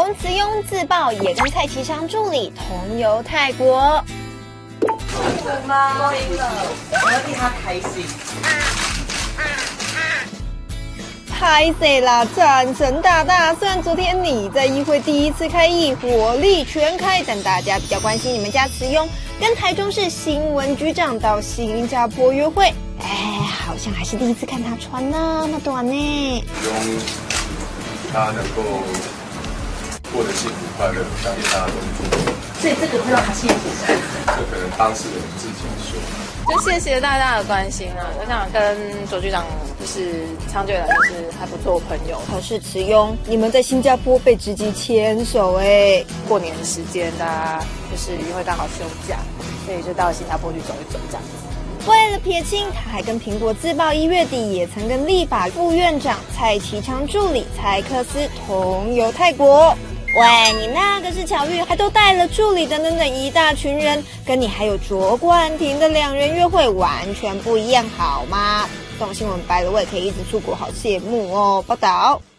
公慈庸自曝也跟蔡其昌助理同游泰国。 我妈高兴了，我要替她开心。 拍谁啦，战神大大！虽然昨天你在议会第一次开议，火力全开，但大家比较关心你们家慈庸跟台中市新闻局长到新加坡约会。好像还是第一次看他穿那么短呢。 希望他能够过得幸福快乐，相信大家都是祝福。 所以这个会让他幸福。 这可能当事人自己说。 就谢谢大家的关心啊！我想跟左局长就是长久以来就是还不错朋友。 可是慈庸，你们在新加坡被直接牵手过年时间大家就是因为刚好休假，所以就到新加坡去走一走这样子。 为了撇清，他还跟苹果自曝1月底也曾跟立法副院长蔡其昌助理蔡克斯同游泰国。喂，你那个是巧遇，还都带了助理等一大群人，跟你还有卓冠廷的2人约会完全不一样，好吗？动新闻白了，我也可以一直出国，好羡慕哦。报道。